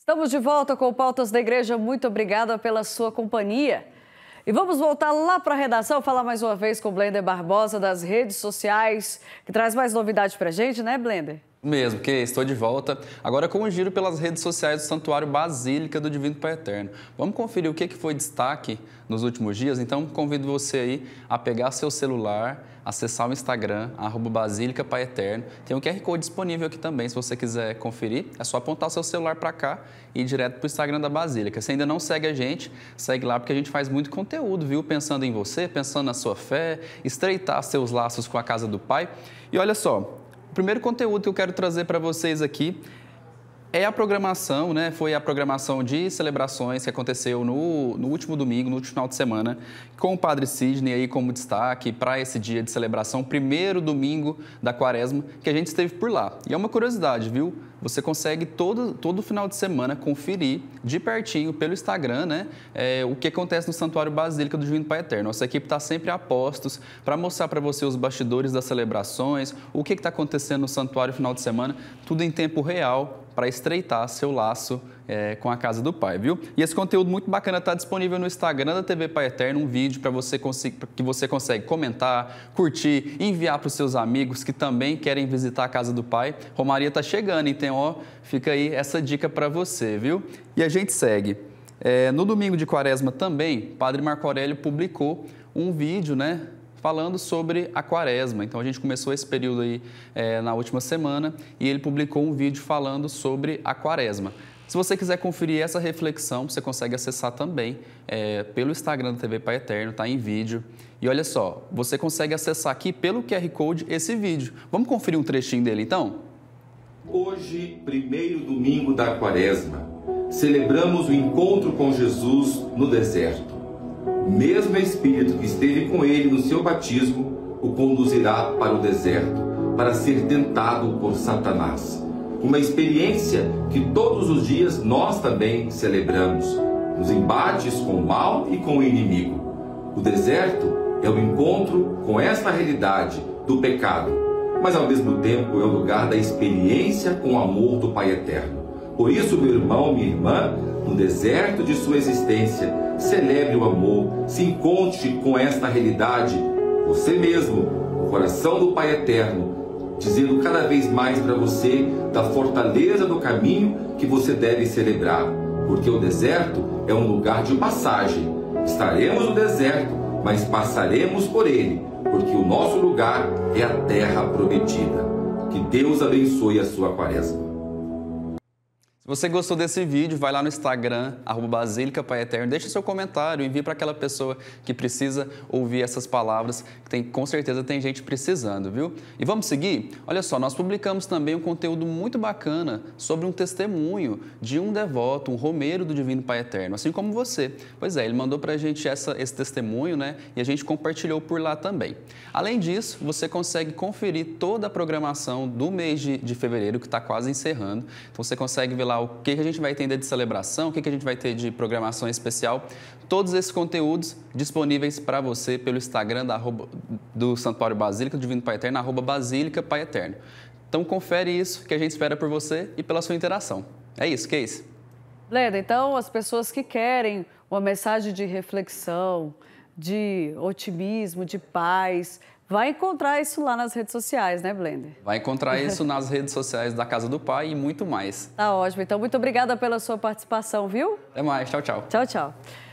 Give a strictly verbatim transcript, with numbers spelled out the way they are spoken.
Estamos de volta com o Pautas da Igreja. Muito obrigada pela sua companhia. E vamos voltar lá para a redação, falar mais uma vez com o Blender Barbosa das redes sociais, que traz mais novidades para a gente, né, Blender? Mesmo, que estou de volta, agora com um giro pelas redes sociais do Santuário Basílica do Divino Pai Eterno. Vamos conferir o que foi destaque nos últimos dias? Então, convido você aí a pegar seu celular, acessar o Instagram, arroba Basílica Pai Eterno. Tem um Q R Code disponível aqui também, se você quiser conferir. É só apontar o seu celular para cá e ir direto para o Instagram da Basílica. Se ainda não segue a gente, segue lá porque a gente faz muito conteúdo, viu? Pensando em você, pensando na sua fé, estreitar seus laços com a casa do Pai. E olha só, o primeiro conteúdo que eu quero trazer para vocês aqui é a programação, né? Foi a programação de celebrações que aconteceu no, no último domingo, no último final de semana, com o Padre Sidney aí como destaque para esse dia de celebração, primeiro domingo da Quaresma, que a gente esteve por lá. E é uma curiosidade, viu? Você consegue todo, todo final de semana conferir de pertinho pelo Instagram, né, é, o que acontece no Santuário Basílica do Divino Pai Eterno. Nossa equipe está sempre a postos para mostrar para você os bastidores das celebrações, o que está acontecendo no santuário no final de semana, tudo em tempo real para estreitar seu laço é, com a casa do Pai, viu? E esse conteúdo muito bacana está disponível no Instagram da T V Pai Eterno, um vídeo para você que você consegue comentar, curtir, enviar para os seus amigos que também querem visitar a casa do Pai. Romaria está chegando, então ó, fica aí essa dica para você, viu? E a gente segue. É, no domingo de Quaresma também, Padre Marco Aurélio publicou um vídeo, né, falando sobre a Quaresma. Então, a gente começou esse período aí é, na última semana e ele publicou um vídeo falando sobre a Quaresma. Se você quiser conferir essa reflexão, você consegue acessar também é, pelo Instagram da T V Pai Eterno, tá em vídeo. E olha só, você consegue acessar aqui pelo Q R Code esse vídeo. Vamos conferir um trechinho dele, então? Hoje, primeiro domingo da Quaresma, celebramos o encontro com Jesus no deserto. O mesmo Espírito que esteve com ele no seu batismo o conduzirá para o deserto, para ser tentado por Satanás. Uma experiência que todos os dias nós também celebramos, nos embates com o mal e com o inimigo. O deserto é o encontro com esta realidade do pecado, mas ao mesmo tempo é o lugar da experiência com o amor do Pai Eterno. Por isso, meu irmão, minha irmã, no deserto de sua existência, celebre o amor, se encontre com esta realidade, você mesmo, no coração do Pai Eterno, dizendo cada vez mais para você da fortaleza do caminho que você deve celebrar, porque o deserto é um lugar de passagem. Estaremos no deserto, mas passaremos por ele, porque o nosso lugar é a terra prometida. Que Deus abençoe a sua Quaresma. Se você gostou desse vídeo, vai lá no Instagram, arroba Basílica Pai Eterno, deixa seu comentário, envie para aquela pessoa que precisa ouvir essas palavras, que tem, com certeza tem gente precisando, viu? E vamos seguir? Olha só, nós publicamos também um conteúdo muito bacana sobre um testemunho de um devoto, um romeiro do Divino Pai Eterno, assim como você. Pois é, ele mandou para a gente essa, esse testemunho, né? E a gente compartilhou por lá também. Além disso, você consegue conferir toda a programação do mês de, de fevereiro, que está quase encerrando. Então, você consegue ver lá o que a gente vai ter de celebração, o que a gente vai ter de programação especial. Todos esses conteúdos disponíveis para você pelo Instagram da, do Santuário Basílica do Divino Pai Eterno, arroba Basílica Pai Eterno. Então confere isso que a gente espera por você e pela sua interação. É isso, Case. Leda, então as pessoas que querem uma mensagem de reflexão, de otimismo, de paz, vai encontrar isso lá nas redes sociais, né, Blender? Vai encontrar isso nas redes sociais da Casa do Pai e muito mais. Tá ótimo. Então, muito obrigada pela sua participação, viu? Até mais. Tchau, tchau. Tchau, tchau.